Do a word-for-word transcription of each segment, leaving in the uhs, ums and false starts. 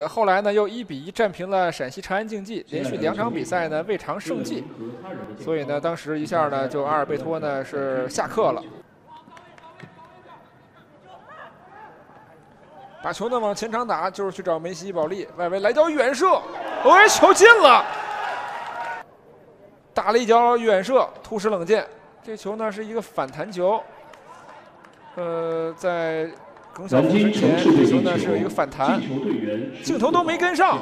后来呢，又一比一战平了陕西长安竞技，连续两场比赛呢未尝胜绩，所以呢，当时一下呢，就阿尔贝托呢是下课了。把球呢往前场打，就是去找梅西、保利，外围来脚远射，哎，球进了，打了一脚远射，突施冷箭。这球呢是一个反弹球，呃，在。 耿晓峰身前，这球呢是有一个反弹，镜头都没跟上。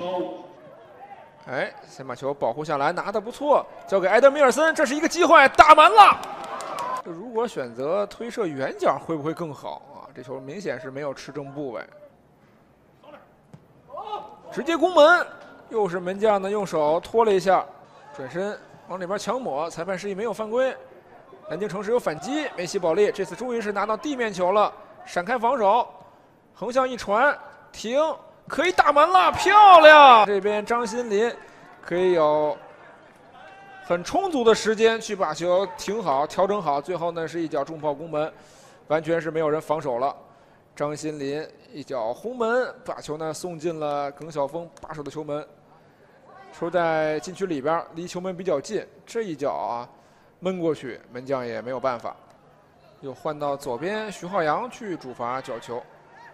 哎，先把球保护下来，拿得不错，交给埃德米尔森，这是一个机会，打门了。如果选择推射远角，会不会更好啊？这球明显是没有吃正部位，直接攻门，又是门将呢用手拖了一下，转身往里边强抹，裁判示意没有犯规。南京城市有反击，梅西、保利这次终于是拿到地面球了。 闪开防守，横向一传，停，可以打门了，漂亮！这边张新林可以有很充足的时间去把球停好、调整好，最后呢是一脚重炮攻门，完全是没有人防守了。张新林一脚轰门，把球呢送进了耿晓峰把守的球门，球在禁区里边，离球门比较近，这一脚啊闷过去，门将也没有办法。 又换到左边，徐浩洋去主罚角球。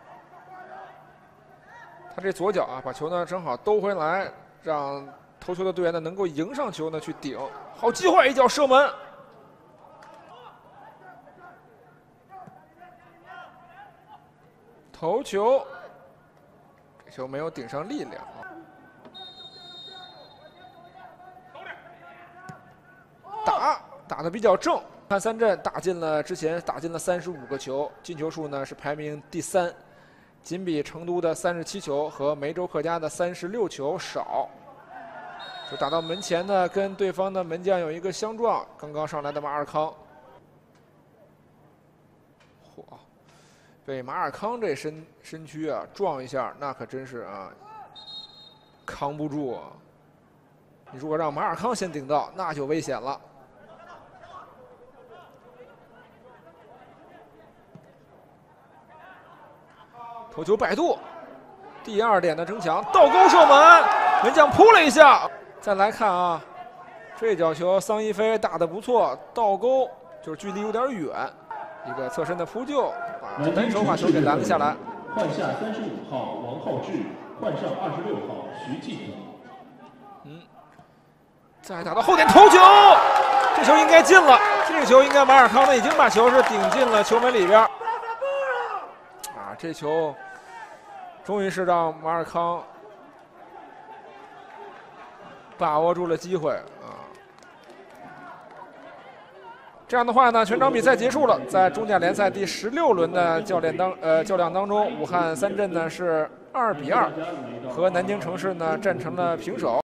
他这左脚啊，把球呢正好兜回来，让投球的队员呢能够迎上球呢去顶。好机会，一脚射门。头球，这球没有顶上力量。打打得比较正。 汉三镇打进了之前打进了三十五个球，进球数呢是排名第三，仅比成都的三十七球和梅州客家的三十六球少。就打到门前呢，跟对方的门将有一个相撞。刚刚上来的马尔康，嚯，被马尔康这身身躯啊撞一下，那可真是啊扛不住啊！你如果让马尔康先顶到，那就危险了。 头球摆渡，第二点的争抢，倒钩射门，门将扑了一下。再来看啊，这脚球桑一飞打得不错，倒钩就是距离有点远，一个侧身的扑救，啊，单手把球给拦了下来。 换下三十五号王浩志，换上二十六号徐继腾。 嗯，再打到后点头球，这球应该进了，这个球应该马尔康呢已经把球是顶进了球门里边。啊，这球。 终于是让马尔康把握住了机会啊！这样的话呢，全场比赛结束了。在中甲联赛第十六轮的较量当呃较量当中，武汉三镇呢是二比二和南京城市呢战成了平手。